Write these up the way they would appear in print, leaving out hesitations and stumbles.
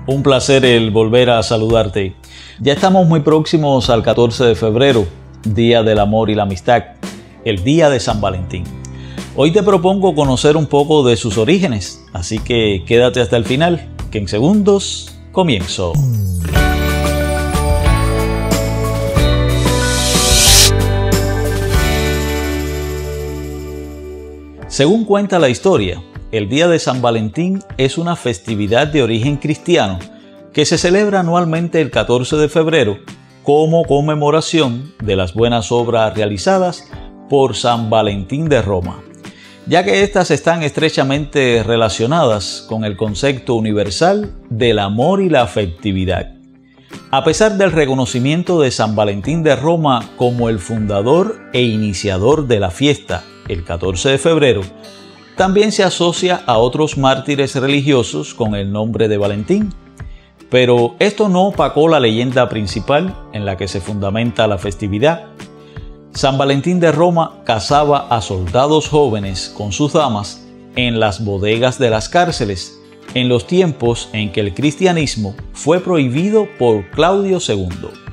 Un placer el volver a saludarte. Ya estamos muy próximos al 14 de febrero, Día del Amor y la Amistad, el Día de San Valentín. Hoy te propongo conocer un poco de sus orígenes, así que quédate hasta el final, que en segundos comienzo. Según cuenta la historia, el Día de San Valentín es una festividad de origen cristiano que se celebra anualmente el 14 de febrero como conmemoración de las buenas obras realizadas por San Valentín de Roma, ya que éstas están estrechamente relacionadas con el concepto universal del amor y la afectividad. A pesar del reconocimiento de San Valentín de Roma como el fundador e iniciador de la fiesta, el 14 de febrero, también se asocia a otros mártires religiosos con el nombre de Valentín. Pero esto no opacó la leyenda principal en la que se fundamenta la festividad. San Valentín de Roma cazaba a soldados jóvenes con sus damas en las bodegas de las cárceles, en los tiempos en que el cristianismo fue prohibido por Claudio II.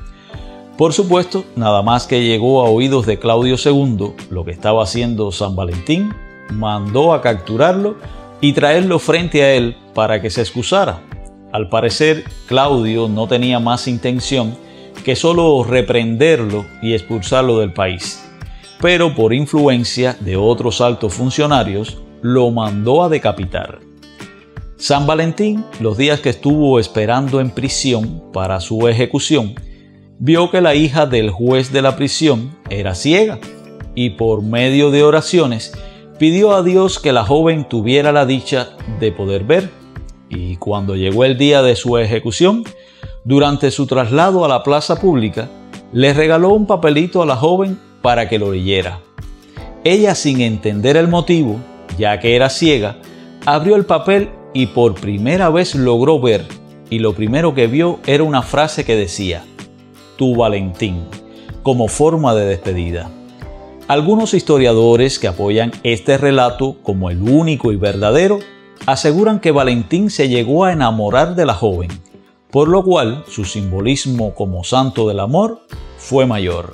Por supuesto, nada más que llegó a oídos de Claudio II lo que estaba haciendo San Valentín, mandó a capturarlo y traerlo frente a él para que se excusara. Al parecer, Claudio no tenía más intención que solo reprenderlo y expulsarlo del país, pero por influencia de otros altos funcionarios, lo mandó a decapitar. San Valentín, los días que estuvo esperando en prisión para su ejecución, vio que la hija del juez de la prisión era ciega y por medio de oraciones pidió a Dios que la joven tuviera la dicha de poder ver. Y cuando llegó el día de su ejecución, durante su traslado a la plaza pública, le regaló un papelito a la joven para que lo leyera. Ella, sin entender el motivo, ya que era ciega, abrió el papel y por primera vez logró ver, y lo primero que vio era una frase que decía: "Tu Valentín", como forma de despedida. Algunos historiadores que apoyan este relato como el único y verdadero aseguran que Valentín se llegó a enamorar de la joven, por lo cual su simbolismo como santo del amor fue mayor.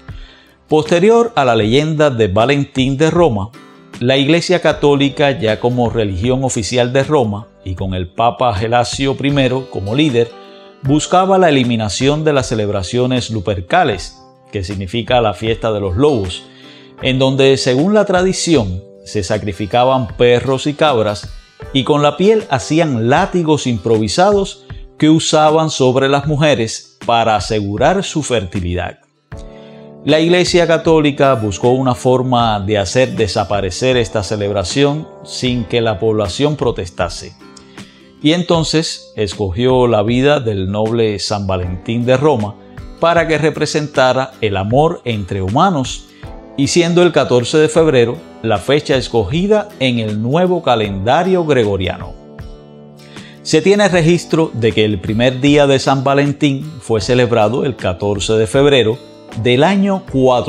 Posterior a la leyenda de Valentín de Roma, la Iglesia Católica, ya como religión oficial de Roma y con el Papa Gelasio I como líder, buscaba la eliminación de las celebraciones lupercales, que significa la fiesta de los lobos, en donde, según la tradición, se sacrificaban perros y cabras y con la piel hacían látigos improvisados que usaban sobre las mujeres para asegurar su fertilidad. La Iglesia Católica buscó una forma de hacer desaparecer esta celebración sin que la población protestase. Y entonces escogió la vida del noble San Valentín de Roma para que representara el amor entre humanos, y siendo el 14 de febrero la fecha escogida en el nuevo calendario gregoriano. Se tiene registro de que el primer día de San Valentín fue celebrado el 14 de febrero del año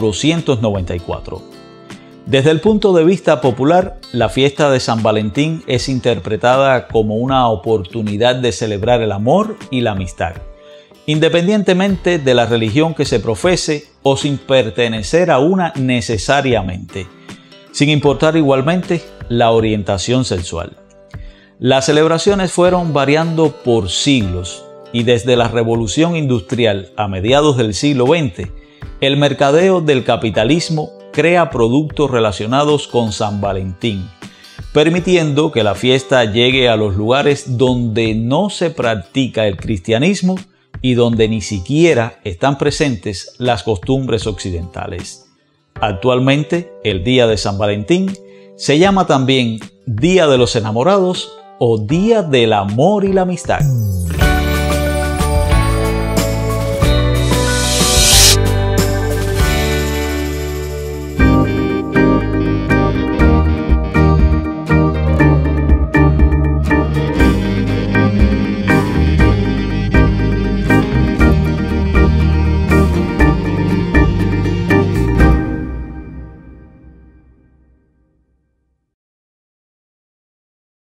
494. Desde el punto de vista popular, la fiesta de San Valentín es interpretada como una oportunidad de celebrar el amor y la amistad, independientemente de la religión que se profese o sin pertenecer a una necesariamente, sin importar igualmente la orientación sexual. Las celebraciones fueron variando por siglos y desde la Revolución Industrial a mediados del siglo XX, el mercadeo del capitalismo crea productos relacionados con San Valentín, permitiendo que la fiesta llegue a los lugares donde no se practica el cristianismo y donde ni siquiera están presentes las costumbres occidentales. Actualmente, el Día de San Valentín se llama también Día de los Enamorados o Día del Amor y la Amistad.